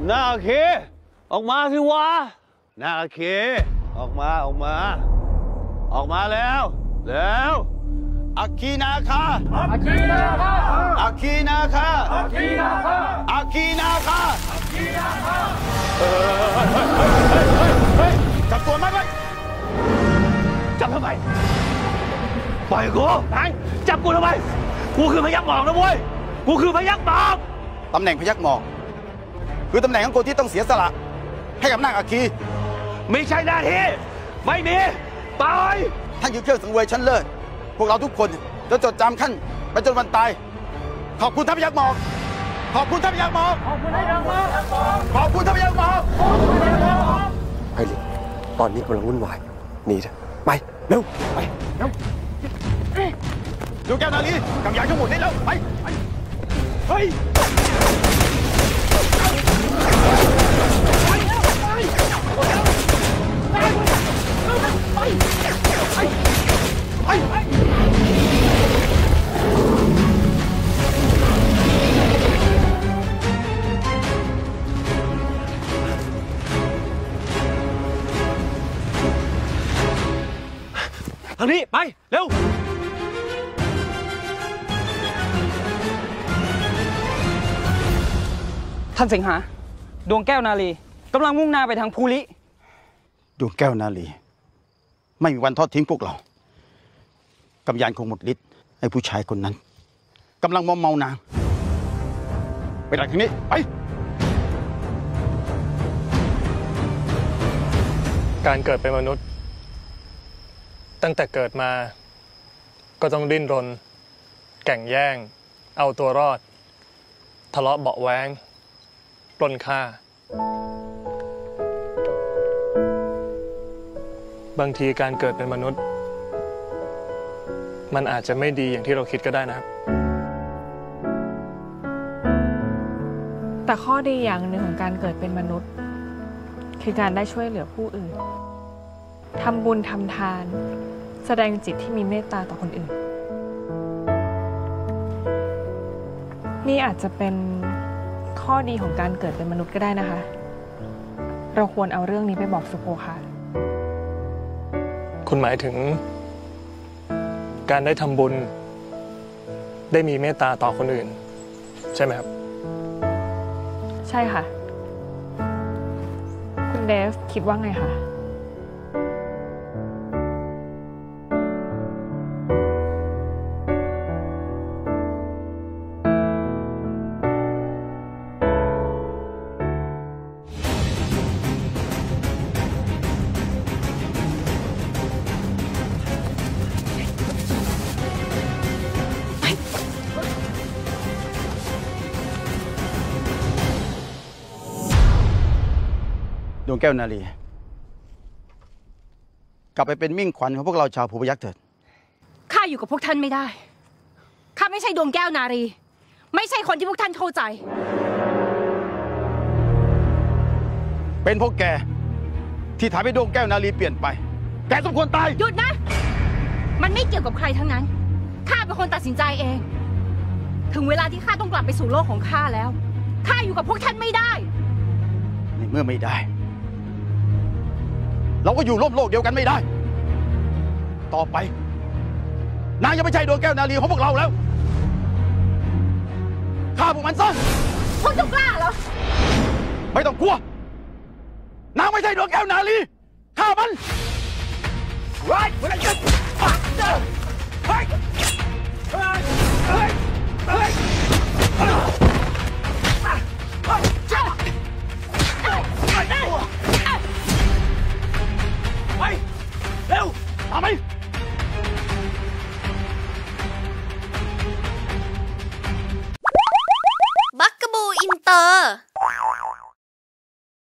นาคีออกมาสิวะนาคีออกมาแล้วอาคีนาคาอาคีนาคาอาคีนาคาอาคีนาคาอาคีนาคาอาคีนาคาจับตัวมันไว้จับทำไมปล่อยกูไหนจับกูทำไมกูคือพยัคฆ์หมอกนะเว้ยกูคือพยัคฆ์หมอกตำแหน่งพยัคฆ์หมอกคือตำแหน่งของคนที่ต้องเสียสละให้กับนางอาคีไม่ใช่หน้าที่ไม่มีตายท่านคือเครื่องสังเวยชั้นเลิศพวกเราทุกคนจะจดจำท่านไปจนวันตายขอบคุณท่านพยัคฆ์หมอกขอบคุณท่านพยัคฆ์หมอกขอบคุณท่านพยัคฆ์หมอกขอบคุณท่านพยัคฆ์หมอกไพลินตอนนี้กำลังวุ่นวายหนีเถอะไปเร็วดูแก้วนาลีกำยานทั้งหมดได้แล้วไปเฮ้ยทางนี้ไปเร็วท่านสิงหาดวงแก้วนาลีกำลังมุ่งหน้าไปทางภูริดวงแก้วนาลีไม่มีวันทอดทิ้งพวกเรากำยานคงหมดฤทธิ์ให้ผู้ชายคนนั้นกำลังมอมเมานางไปทางนี้ไปการเกิดเป็นมนุษย์ตั้งแต่เกิดมาก็ต้องดิ้นรนแก่งแย่งเอาตัวรอดทะเลาะเบาะแว้งปล้นฆ่าบางทีการเกิดเป็นมนุษย์มันอาจจะไม่ดีอย่างที่เราคิดก็ได้นะครับแต่ข้อดีอย่างหนึ่งของการเกิดเป็นมนุษย์คือการได้ช่วยเหลือผู้อื่นทำบุญทำทานแสดงจิตที่มีเมตตาต่อคนอื่นนี่อาจจะเป็นข้อดีของการเกิดเป็นมนุษย์ก็ได้นะคะเราควรเอาเรื่องนี้ไปบอกสุโภคะคุณหมายถึงการได้ทำบุญได้มีเมตตาต่อคนอื่นใช่ไหมครับใช่ค่ะคุณเดฟคิดว่าไงคะดวงแก้วนาลีกลับไปเป็นมิ่งขวัญของพวกเราชาวภูพยัคฆ์เถิดข้าอยู่กับพวกท่านไม่ได้ข้าไม่ใช่ดวงแก้วนารีไม่ใช่คนที่พวกท่านเข้าใจเป็นพวกแกที่ทำให้ดวงแก้วนาลีเปลี่ยนไปแกสมควรตายหยุดนะมันไม่เกี่ยวกับใครทั้งนั้นข้าเป็นคนตัดสินใจเองถึงเวลาที่ข้าต้องกลับไปสู่โลกของข้าแล้วข้าอยู่กับพวกท่านไม่ได้ในเมื่อไม่ได้เราก็อยู่ร่วมโลกเดียวกันไม่ได้ต่อไปนางยังไม่ใช่ดวงแก้วนาลีของพวกเราแล้วฆ่าพวกมันซะพวกเจ้ากล้าเหรอไม่ต้องกลัว นางไม่ใช่ดวงแก้วนาลีฆ่ามันไว้